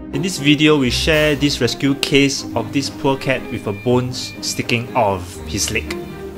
In this video, we share this rescue case of this poor cat with a bone sticking out of his leg.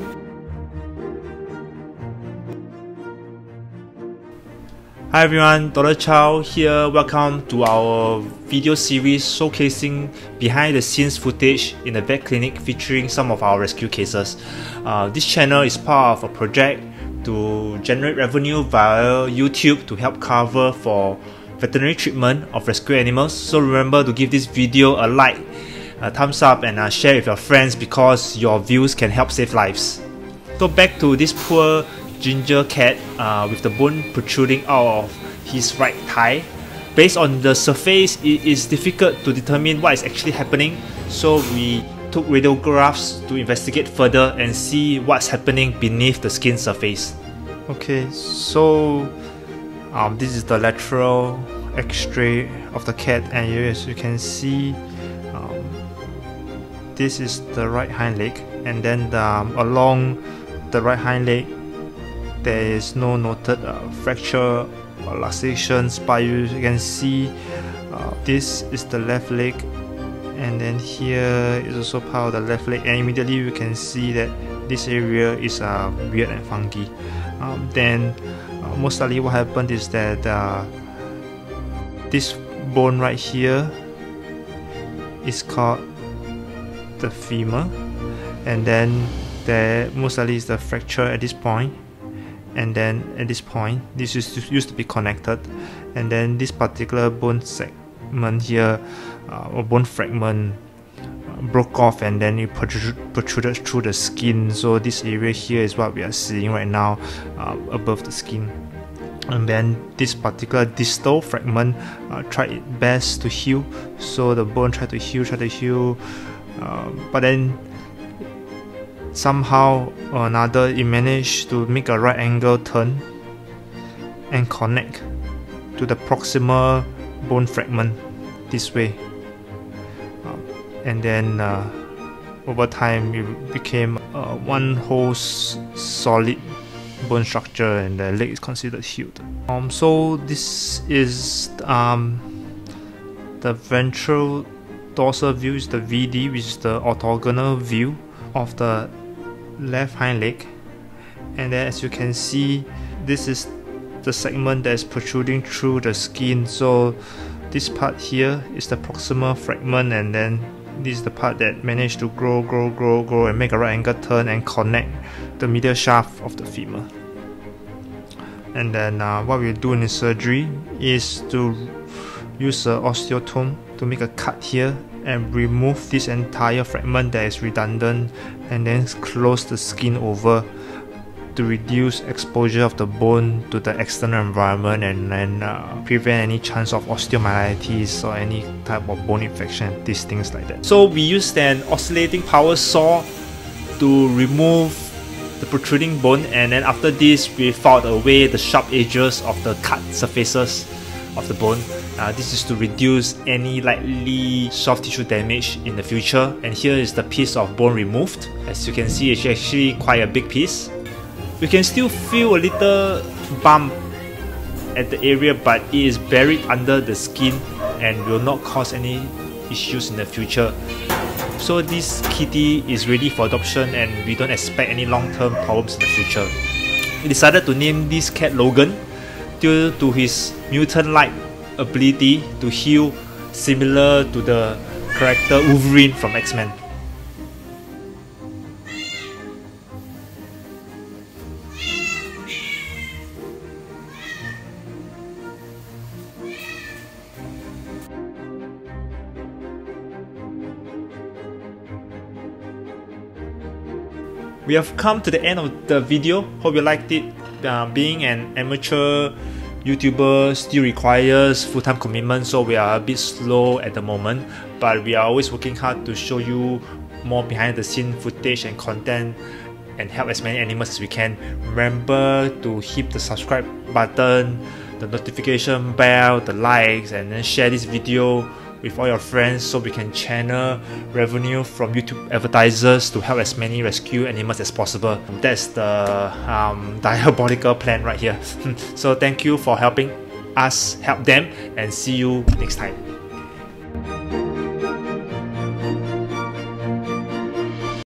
Hi everyone, Dr. Chow here. Welcome to our video series showcasing behind the scenes footage in the vet clinic featuring some of our rescue cases. This channel is part of a project to generate revenue via YouTube to help cover for veterinary treatment of rescue animals. So remember to give this video a like, a thumbs up, and share with your friends because your views can help save lives. So back to this poor ginger cat with the bone protruding out of his right thigh. Based on the surface, it is difficult to determine what is actually happening, so we took radiographs to investigate further and see what's happening beneath the skin surface. Okay, so this is the lateral x-ray of the cat, and as you can see, this is the right hind leg, and then along the right hind leg there is no noted fracture or luxations, but you can see this is the left leg, and then here is also part of the left leg, and immediately you can see that this area is weird and funky. Then most likely what happened is that this bone right here is called the femur, and then there most likely is the fracture at this point, and then at this point this used to be connected, and then this particular bone segment here or bone fragment broke off, and then it protruded through the skin. So this area here is what we are seeing right now above the skin, and then this particular distal fragment tried its best to heal. So the bone tried to heal, but then somehow or another it managed to make a right angle turn and connect to the proximal bone fragment this way, and then over time it became one whole solid bone structure, and the leg is considered healed. So this is the ventral dorsal view, is the VD, which is the orthogonal view of the left hind leg, and then as you can see, this is the segment that is protruding through the skin. So this part here is the proximal fragment, and then this is the part that managed to grow and make a right angle turn and connect the medial shaft of the femur. And then what we'll do in the surgery is to use an osteotome to make a cut here and remove this entire fragment that is redundant, and then close the skin over to reduce exposure of the bone to the external environment, and then prevent any chance of osteomyelitis or any type of bone infection, these things like that. So we used an oscillating power saw to remove the protruding bone, and then after this we filed away the sharp edges of the cut surfaces of the bone. This is to reduce any likely soft tissue damage in the future. And here is the piece of bone removed. As you can see, it's actually quite a big piece. You can still feel a little bump at the area, but it is buried under the skin and will not cause any issues in the future. So this kitty is ready for adoption, and we don't expect any long-term problems in the future. We decided to name this cat Logan due to his mutant-like ability to heal, similar to the character Wolverine from X-Men. We have come to the end of the video. Hope you liked it. Being an amateur YouTuber still requires full-time commitment, so we are a bit slow at the moment, but we are always working hard to show you more behind the scene footage and content and help as many animals as we can. Remember to hit the subscribe button, the notification bell, the likes, and then share this video with all your friends so we can channel revenue from YouTube advertisers to help as many rescue animals as possible. That's the diabolical plan right here. So thank you for helping us help them, and see you next time.